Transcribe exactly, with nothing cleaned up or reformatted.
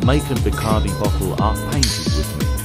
Make and Bacardi bottle art painted with me.